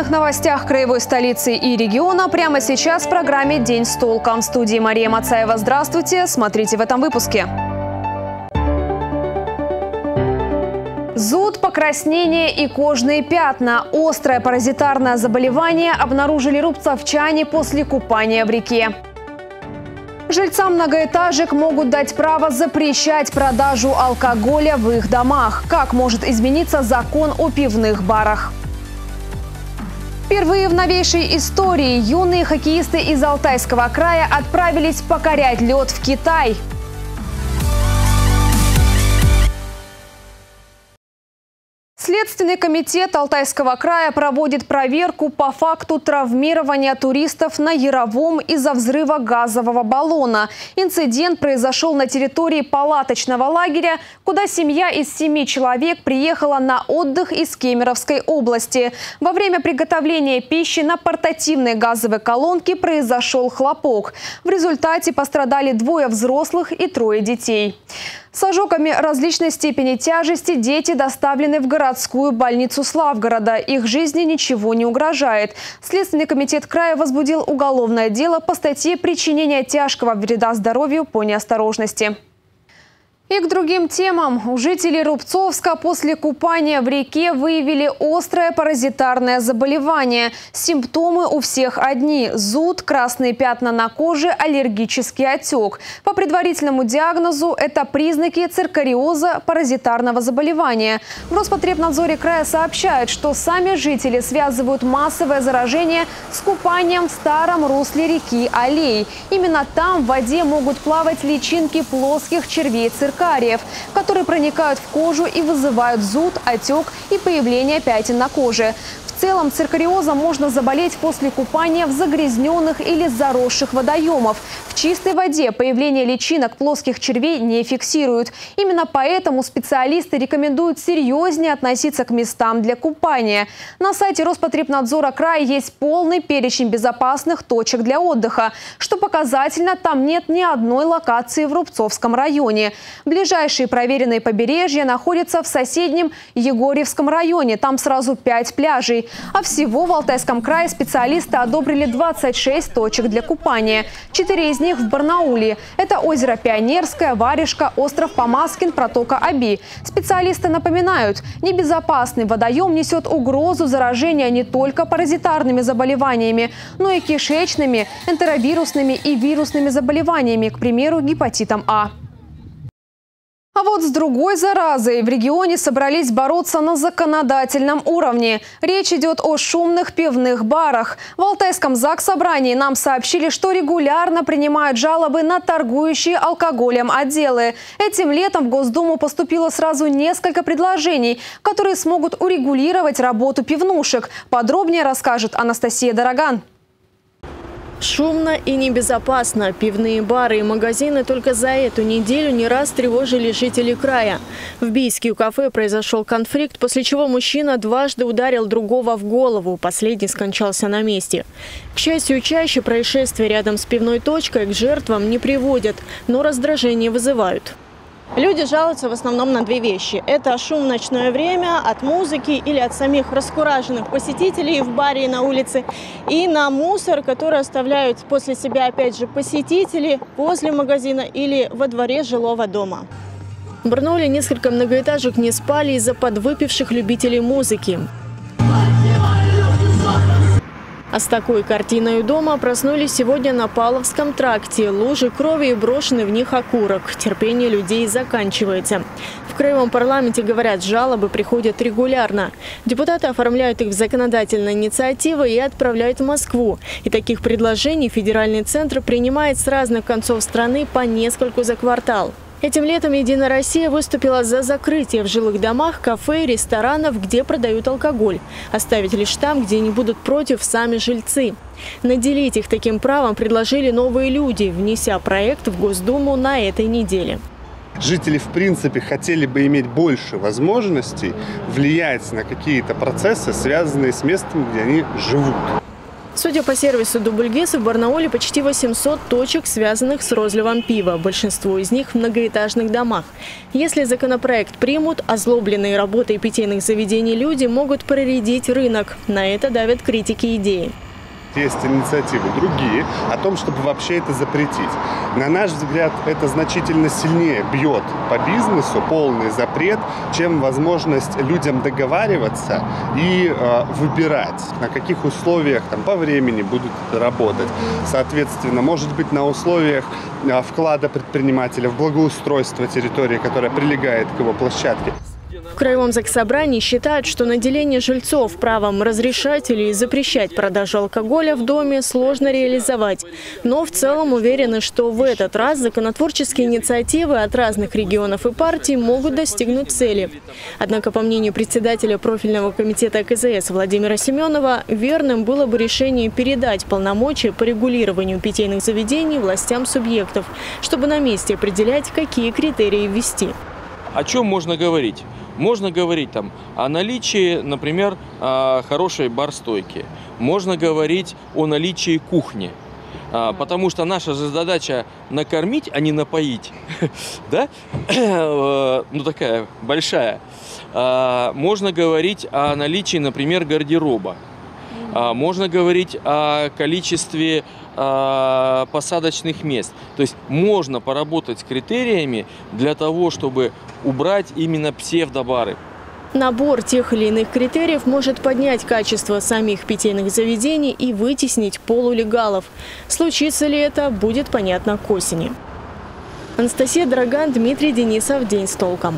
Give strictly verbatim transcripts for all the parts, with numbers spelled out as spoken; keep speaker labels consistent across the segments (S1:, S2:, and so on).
S1: Главных новостях краевой столицы и региона прямо сейчас в программе «День с толком». В студии Мария Мацаева. Здравствуйте. Смотрите в этом выпуске. Зуд, покраснение и кожные пятна. Острое паразитарное заболевание обнаружили рубцовчане после купания в реке. Жильцам многоэтажек могут дать право запрещать продажу алкоголя в их домах. Как может измениться закон о пивных барах? Впервые в новейшей истории юные хоккеисты из Алтайского края отправились покорять лед в Китай. Следственный комитет Алтайского края проводит проверку по факту травмирования туристов на Яровом из-за взрыва газового баллона. Инцидент произошел на территории палаточного лагеря, куда семья из семи человек приехала на отдых из Кемеровской области. Во время приготовления пищи на портативной газовой колонке произошел хлопок. В результате пострадали двое взрослых и трое детей. С ожогами различной степени тяжести дети доставлены в городскую больницу Славгорода. Их жизни ничего не угрожает. Следственный комитет края возбудил уголовное дело по статье «Причинение тяжкого вреда здоровью по неосторожности». И к другим темам. У жителей Рубцовска после купания в реке выявили острое паразитарное заболевание. Симптомы у всех одни – зуд, красные пятна на коже, аллергический отек. По предварительному диагнозу это признаки циркариоза паразитарного заболевания. В Роспотребнадзоре края сообщают, что сами жители связывают массовое заражение с купанием в старом русле реки Алей. Именно там в воде могут плавать личинки плоских червей циркариев, которые проникают в кожу и вызывают зуд, отек и появление пятен на коже. В целом циркариозом можно заболеть после купания в загрязненных или заросших водоемах. В чистой воде появление личинок плоских червей не фиксируют. Именно поэтому специалисты рекомендуют серьезнее относиться к местам для купания. На сайте Роспотребнадзора края есть полный перечень безопасных точек для отдыха. Что показательно, там нет ни одной локации в Рубцовском районе. Ближайшие проверенные побережья находятся в соседнем Егорьевском районе. Там сразу пять пляжей. А всего в Алтайском крае специалисты одобрили двадцать шесть точек для купания. Четыре из них в Барнауле. Это озеро Пионерское, Варежка, остров Помазкин, протока Аби. Специалисты напоминают, небезопасный водоем несет угрозу заражения не только паразитарными заболеваниями, но и кишечными, энтеровирусными и вирусными заболеваниями, к примеру, гепатитом А. А вот с другой заразой в регионе собрались бороться на законодательном уровне. Речь идет о шумных пивных барах. В Алтайском заксобрании нам сообщили, что регулярно принимают жалобы на торгующие алкоголем отделы. Этим летом в Госдуму поступило сразу несколько предложений, которые смогут урегулировать работу пивнушек. Подробнее расскажет Анастасия Дороган.
S2: Шумно и небезопасно. Пивные бары и магазины только за эту неделю не раз тревожили жителей края. В Бийске у кафе произошел конфликт, после чего мужчина дважды ударил другого в голову. Последний скончался на месте. К счастью, чаще происшествия рядом с пивной точкой к жертвам не приводят, но раздражение вызывают. Люди жалуются в основном на две вещи. Это шум в ночное время от музыки или от самих раскураженных посетителей в баре и на улице. И на мусор, который оставляют после себя, опять же, посетители возле магазина или во дворе жилого дома. В Барнауле несколько многоэтажек не спали из-за подвыпивших любителей музыки. А с такой картиной у дома проснулись сегодня на Павловском тракте. Лужи крови и брошенный в них окурок. Терпение людей заканчивается. В краевом парламенте, говорят, жалобы приходят регулярно. Депутаты оформляют их в законодательные инициативы и отправляют в Москву. И таких предложений федеральный центр принимает с разных концов страны по нескольку за квартал. Этим летом «Единая Россия» выступила за закрытие в жилых домах кафе и ресторанов, где продают алкоголь. Оставить лишь там, где не будут против сами жильцы. Наделить их таким правом предложили новые люди, внеся проект в Госдуму на этой неделе.
S3: Жители, в принципе, хотели бы иметь больше возможностей влиять на какие-то процессы, связанные с местом, где они живут.
S2: Судя по сервису Дубльгес, в Барнауле почти восемьсот точек, связанных с розливом пива. Большинство из них в многоэтажных домах. Если законопроект примут, озлобленные работой питейных заведений люди могут проредить рынок. На это давят критики идеи.
S3: Есть инициативы другие о том, чтобы вообще это запретить. На наш взгляд, это значительно сильнее бьет по бизнесу полный запрет, чем возможность людям договариваться и э, выбирать, на каких условиях там, по времени будут работать. Соответственно, может быть, на условиях э, вклада предпринимателя в благоустройство территории, которая прилегает к его площадке.
S2: В Краевом заксобрании считают, что наделение жильцов правом разрешать или запрещать продажу алкоголя в доме сложно реализовать. Но в целом уверены, что в этот раз законотворческие инициативы от разных регионов и партий могут достигнуть цели. Однако, по мнению председателя профильного комитета ка зэ эс Владимира Семенова, верным было бы решение передать полномочия по регулированию питейных заведений властям субъектов, чтобы на месте определять, какие критерии ввести.
S4: О чем можно говорить? Можно говорить там о наличии, например, хорошей бар-стойки. Можно говорить о наличии кухни. Потому что наша же задача накормить, а не напоить. Да? Ну, такая большая. Можно говорить о наличии, например, гардероба. Можно говорить о количестве посадочных мест. То есть можно поработать с критериями для того, чтобы убрать именно псевдобары.
S2: Набор тех или иных критериев может поднять качество самих питейных заведений и вытеснить полулегалов. Случится ли это, будет понятно к осени. Анастасия Драган, Дмитрий Денисов. День с толком.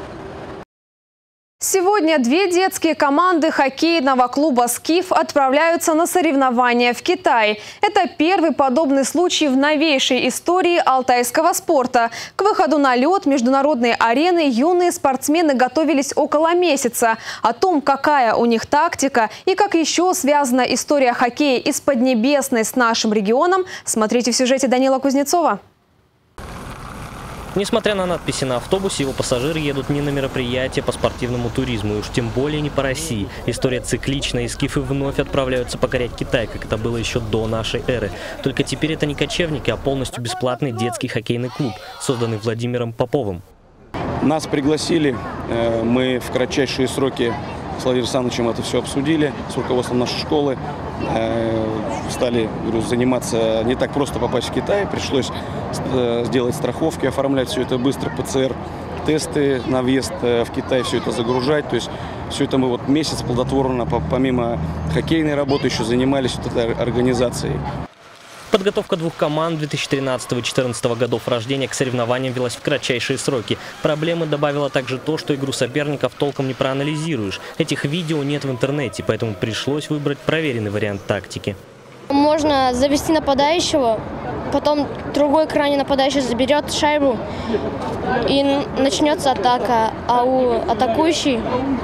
S1: Сегодня две детские команды хоккейного клуба «Скиф» отправляются на соревнования в Китай. Это первый подобный случай в новейшей истории алтайского спорта. К выходу на лед международной арены юные спортсмены готовились около месяца. О том, какая у них тактика и как еще связана история хоккея из Поднебесной с нашим регионом, смотрите в сюжете Данила Кузнецова.
S5: Несмотря на надписи на автобусе, его пассажиры едут не на мероприятие по спортивному туризму, и уж тем более не по России. История цикличная, и скифы вновь отправляются покорять Китай, как это было еще до нашей эры. Только теперь это не кочевники, а полностью бесплатный детский хоккейный клуб, созданный Владимиром Поповым.
S6: Нас пригласили, мы в кратчайшие сроки с Владимиром Александровичем это все обсудили, с руководством нашей школы. Стали, говорю, заниматься, не так просто попасть в Китай, пришлось сделать страховки, оформлять все это быстро, пэ цэ эр тесты на въезд в Китай, все это загружать. То есть все это мы вот месяц плодотворно, помимо хоккейной работы, еще занимались вот этой организацией.
S5: Подготовка двух команд две тысячи тринадцатого — две тысячи четырнадцатого годов рождения к соревнованиям велась в кратчайшие сроки. Проблемы добавило также то, что игру соперников толком не проанализируешь. Этих видео нет в интернете, поэтому пришлось выбрать проверенный вариант тактики.
S7: Можно завести нападающего, потом другой крайний нападающий заберет шайбу и начнется атака. А у атакующей,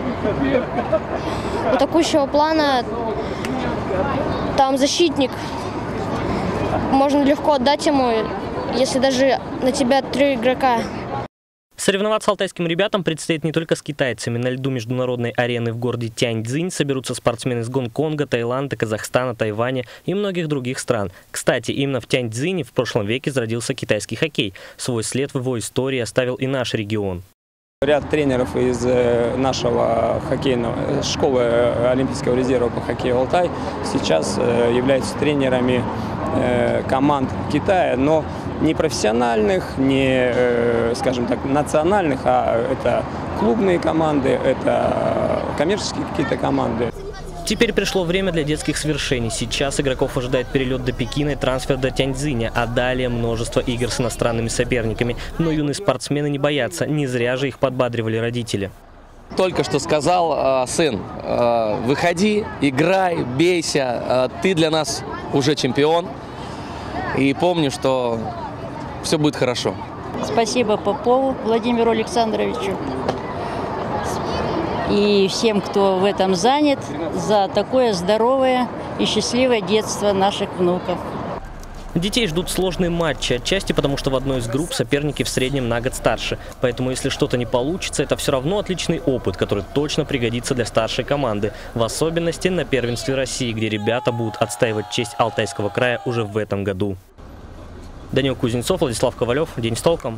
S7: у атакующего плана там защитник. Можно легко отдать ему, если даже на тебя три игрока.
S5: Соревноваться алтайским ребятам предстоит не только с китайцами. На льду международной арены в городе Тяньцзинь соберутся спортсмены из Гонконга, Таиланда, Казахстана, Тайваня и многих других стран. Кстати, именно в Тяньцзине в прошлом веке зародился китайский хоккей. Свой след в его истории оставил и наш регион.
S8: Ряд тренеров из нашего хоккейного школы Олимпийского резерва по хоккею «Алтай» сейчас являются тренерами команд Китая, но не профессиональных, не, скажем так, национальных, а это клубные команды, это коммерческие какие-то команды.
S5: Теперь пришло время для детских свершений. Сейчас игроков ожидает перелет до Пекина и трансфер до Тяньцзиня, а далее множество игр с иностранными соперниками. Но юные спортсмены не боятся, не зря же их подбадривали родители.
S9: Только что сказал э, сын, э, выходи, играй, бейся, э, ты для нас уже чемпион. И помни, что все будет хорошо.
S10: Спасибо Попову Владимиру Александровичу и всем, кто в этом занят, за такое здоровое и счастливое детство наших внуков.
S5: Детей ждут сложные матчи, отчасти потому, что в одной из групп соперники в среднем на год старше. Поэтому, если что-то не получится, это все равно отличный опыт, который точно пригодится для старшей команды. В особенности на первенстве России, где ребята будут отстаивать честь Алтайского края уже в этом году. Данил Кузнецов, Владислав Ковалев. День с толком.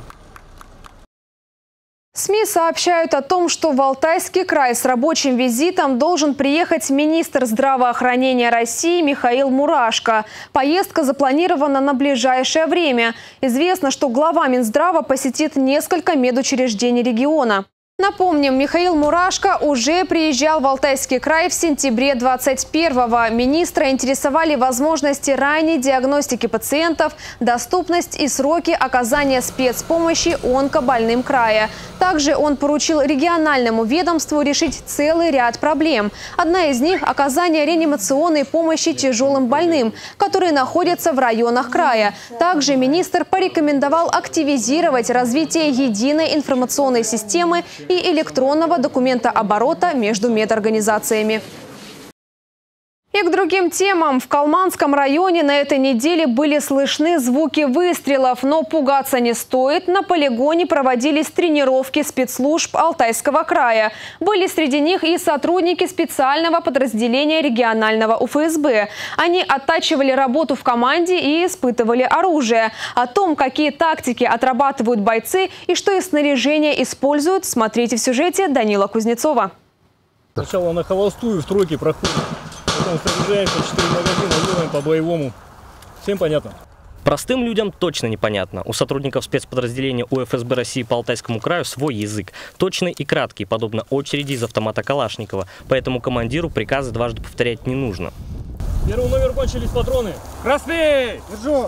S1: СМИ сообщают о том, что в Алтайский край с рабочим визитом должен приехать министр здравоохранения России Михаил Мурашко. Поездка запланирована на ближайшее время. Известно, что глава Минздрава посетит несколько медучреждений региона. Напомним, Михаил Мурашко уже приезжал в Алтайский край в сентябре двадцать первого. Министра интересовали возможности ранней диагностики пациентов, доступность и сроки оказания спецпомощи онкобольным края. Также он поручил региональному ведомству решить целый ряд проблем. Одна из них – оказание реанимационной помощи тяжелым больным, которые находятся в районах края. Также министр порекомендовал активизировать развитие единой информационной системы и электронного документооборота между медорганизациями. И к другим темам. В Калманском районе на этой неделе были слышны звуки выстрелов, но пугаться не стоит. На полигоне проводились тренировки спецслужб Алтайского края. Были среди них и сотрудники специального подразделения регионального У Эф Эс Бэ. Они оттачивали работу в команде и испытывали оружие. О том, какие тактики отрабатывают бойцы и что из снаряжения используют, смотрите в сюжете Данила Кузнецова.
S11: Сначала на холостую в тройке проходит. Потом снаряжаемся, четыре магазина, делаем по боевому. Всем понятно?
S5: Простым людям точно непонятно. У сотрудников спецподразделения У Эф Эс Бэ России по Алтайскому краю свой язык. Точный и краткий, подобно очереди из автомата Калашникова. Поэтому командиру приказы дважды повторять не нужно.
S11: Первый номер, кончились патроны. Красный! Держу!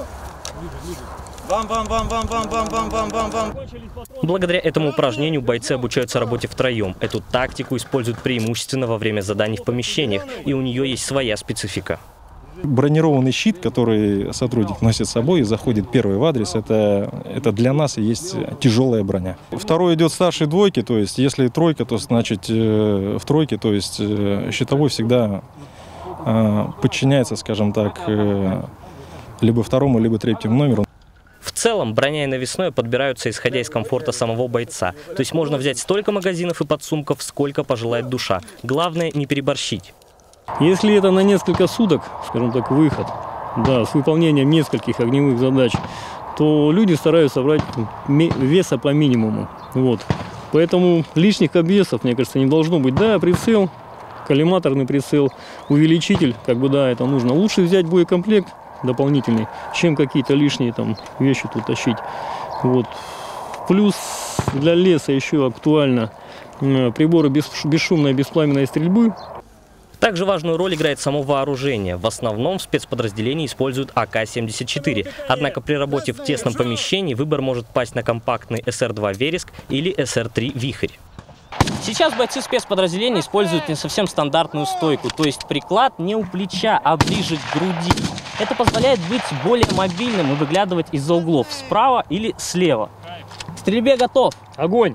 S5: Благодаря этому упражнению бойцы обучаются работе втроем. Эту тактику используют преимущественно во время заданий в помещениях, и у нее есть своя специфика.
S12: Бронированный щит, который сотрудник носит с собой и заходит первый в адрес, это, это для нас и есть тяжелая броня. Второй идет старшей двойки, то есть если тройка, то значит в тройке, то есть щитовой всегда подчиняется, скажем так, либо второму, либо третьему номеру.
S5: В целом, броня и навесное подбираются исходя из комфорта самого бойца. То есть можно взять столько магазинов и подсумков, сколько пожелает душа. Главное не переборщить.
S11: Если это на несколько суток, скажем так, выход, да, с выполнением нескольких огневых задач, то люди стараются брать веса по минимуму. Вот. Поэтому лишних обвесов, мне кажется, не должно быть. Да, прицел, коллиматорный прицел, увеличитель, как бы да, это нужно. Лучше взять боекомплект дополнительный, чем какие-то лишние там вещи тут тащить. Вот. Плюс для леса еще актуально приборы без, бесшумной беспламенной стрельбы.
S5: Также важную роль играет само вооружение. В основном в спецподразделении используют А К семьдесят четыре. Однако при работе в тесном помещении выбор может пасть на компактный С Р два «Вереск» или С Р три «Вихрь». Сейчас бойцы спецподразделения используют не совсем стандартную стойку, то есть приклад не у плеча, а ближе к груди. Это позволяет быть более мобильным и выглядывать из-за углов справа или слева. К стрельбе готов.
S11: Огонь!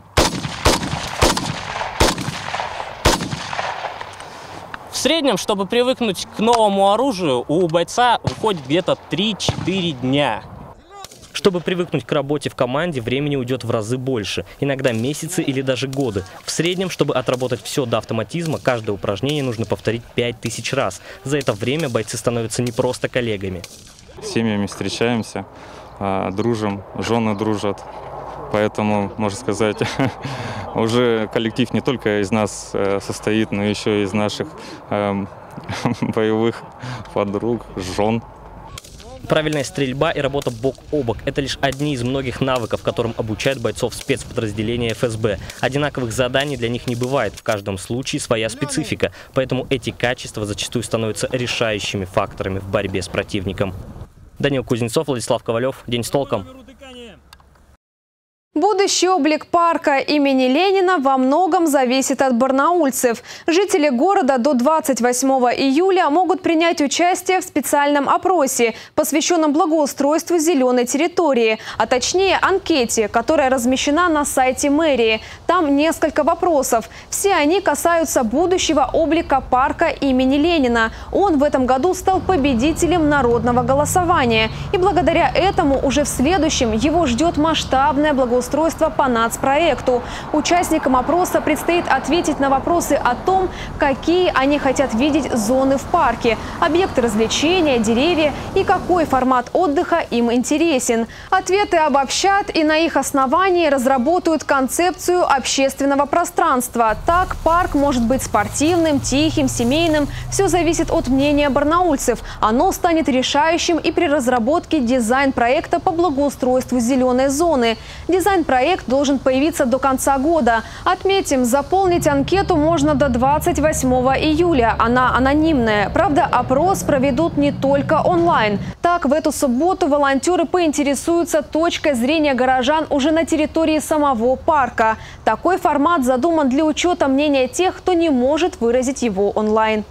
S5: В среднем, чтобы привыкнуть к новому оружию, у бойца уходит где-то три-четыре дня. Чтобы привыкнуть к работе в команде, времени уйдет в разы больше, иногда месяцы или даже годы. В среднем, чтобы отработать все до автоматизма, каждое упражнение нужно повторить пять тысяч раз. За это время бойцы становятся не просто коллегами.
S13: С семьями встречаемся, дружим, жены дружат. Поэтому, можно сказать, уже коллектив не только из нас состоит, но еще и из наших боевых подруг, жен.
S5: Правильная стрельба и работа бок о бок – это лишь одни из многих навыков, которым обучают бойцов спецподразделения Эф Эс Бэ. Одинаковых заданий для них не бывает, в каждом случае своя специфика, поэтому эти качества зачастую становятся решающими факторами в борьбе с противником. Данил Кузнецов, Владислав Ковалев. День с толком.
S1: Будущий облик парка имени Ленина во многом зависит от барнаульцев. Жители города до двадцать восьмого июля могут принять участие в специальном опросе, посвященном благоустройству зеленой территории, а точнее анкете, которая размещена на сайте мэрии. Там несколько вопросов. Все они касаются будущего облика парка имени Ленина. Он в этом году стал победителем народного голосования. И благодаря этому уже в следующем его ждет масштабное благоустройство по нацпроекту. Участникам опроса предстоит ответить на вопросы о том, какие они хотят видеть зоны в парке, объекты развлечения, деревья и какой формат отдыха им интересен. Ответы обобщат и на их основании разработают концепцию общественного пространства. Так, парк может быть спортивным, тихим, семейным. Все зависит от мнения барнаульцев. Оно станет решающим и при разработке дизайн-проекта по благоустройству зеленой зоны. Дизайн-проект должен появиться до конца года. Отметим, заполнить анкету можно до двадцать восьмого июля. Она анонимная. Правда, опрос проведут не только онлайн. Так, в эту субботу волонтеры поинтересуются точкой зрения горожан уже на территории самого парка. Такой формат задуман для учета мнения тех, кто не может выразить его онлайн.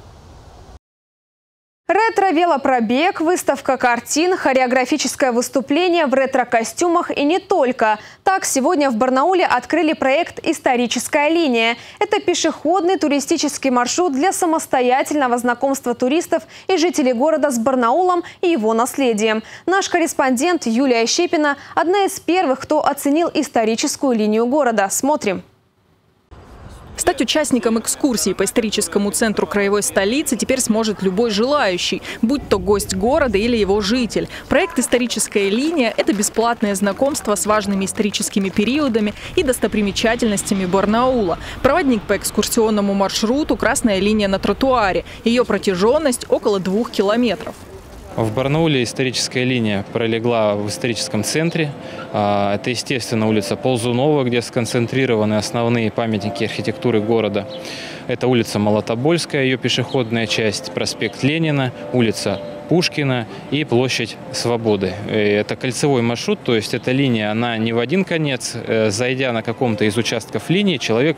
S1: Ретро-велопробег, выставка картин, хореографическое выступление в ретро-костюмах и не только. Так, сегодня в Барнауле открыли проект «Историческая линия». Это пешеходный туристический маршрут для самостоятельного знакомства туристов и жителей города с Барнаулом и его наследием. Наш корреспондент Юлия Щепина – одна из первых, кто оценил историческую линию города. Смотрим.
S14: Стать участником экскурсии по историческому центру краевой столицы теперь сможет любой желающий, будь то гость города или его житель. Проект «Историческая линия» – это бесплатное знакомство с важными историческими периодами и достопримечательностями Барнаула. Проводник по экскурсионному маршруту – красная линия на тротуаре. Ее протяженность – около двух километров.
S13: В Барнауле историческая линия пролегла в историческом центре. Это, естественно, улица Ползунова, где сконцентрированы основные памятники архитектуры города. Это улица Молотобольская, ее пешеходная часть, проспект Ленина, улица Пушкина и площадь Свободы. Это кольцевой маршрут, то есть эта линия, она не в один конец. Зайдя на каком-то из участков линии, человек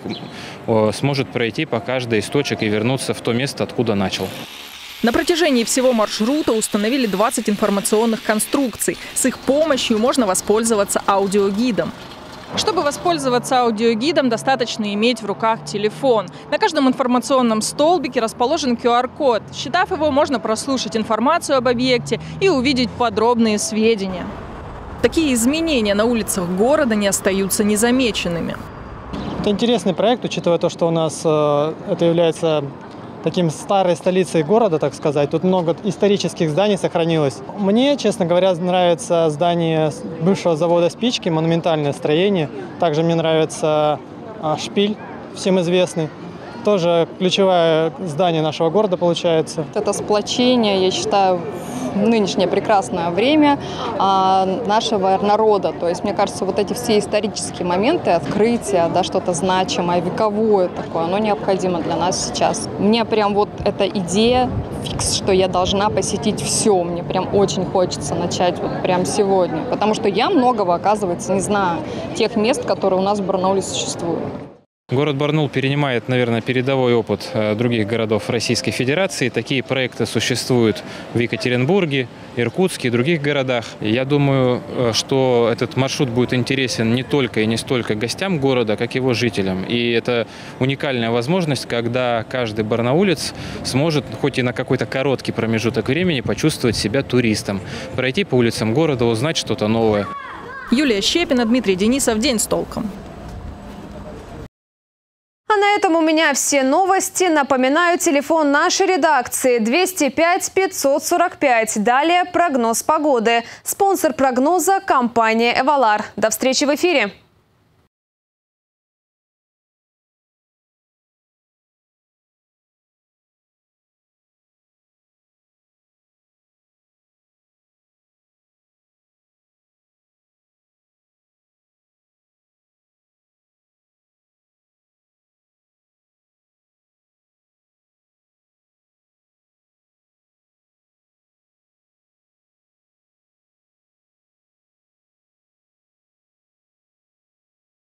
S13: сможет пройти по каждой из точек и вернуться в то место, откуда начал.
S14: На протяжении всего маршрута установили двадцать информационных конструкций. С их помощью можно воспользоваться аудиогидом. Чтобы воспользоваться аудиогидом, достаточно иметь в руках телефон. На каждом информационном столбике расположен ку ар код. Считав его, можно прослушать информацию об объекте и увидеть подробные сведения. Такие изменения на улицах города не остаются незамеченными.
S15: Это интересный проект, учитывая то, что у нас э, это является таким старой столицей города, так сказать. Тут много исторических зданий сохранилось. Мне, честно говоря, нравится здание бывшего завода «Спички», монументальное строение. Также мне нравится а, шпиль, всем известный. Тоже ключевое здание нашего города получается.
S16: Это сплочение, я считаю, в нынешнее прекрасное время а, нашего народа. То есть, мне кажется, вот эти все исторические моменты, открытия, да, что-то значимое, вековое такое, оно необходимо для нас сейчас. Мне прям вот эта идея фикс, что я должна посетить все. Мне прям очень хочется начать вот прям сегодня. Потому что я многого, оказывается, не знаю тех мест, которые у нас в Барнауле существуют.
S13: Город Барнаул перенимает, наверное, передовой опыт других городов Российской Федерации. Такие проекты существуют в Екатеринбурге, Иркутске и других городах. Я думаю, что этот маршрут будет интересен не только и не столько гостям города, как и его жителям. И это уникальная возможность, когда каждый барнаулец сможет хоть и на какой-то короткий промежуток времени почувствовать себя туристом, пройти по улицам города, узнать что-то новое.
S14: Юлия Щепина, Дмитрий Денисов. День с толком.
S1: А на этом у меня все новости. Напоминаю, телефон нашей редакции двести пять пятьсот сорок пять. Далее прогноз погоды. Спонсор прогноза – компания «Эвалар». До встречи в эфире.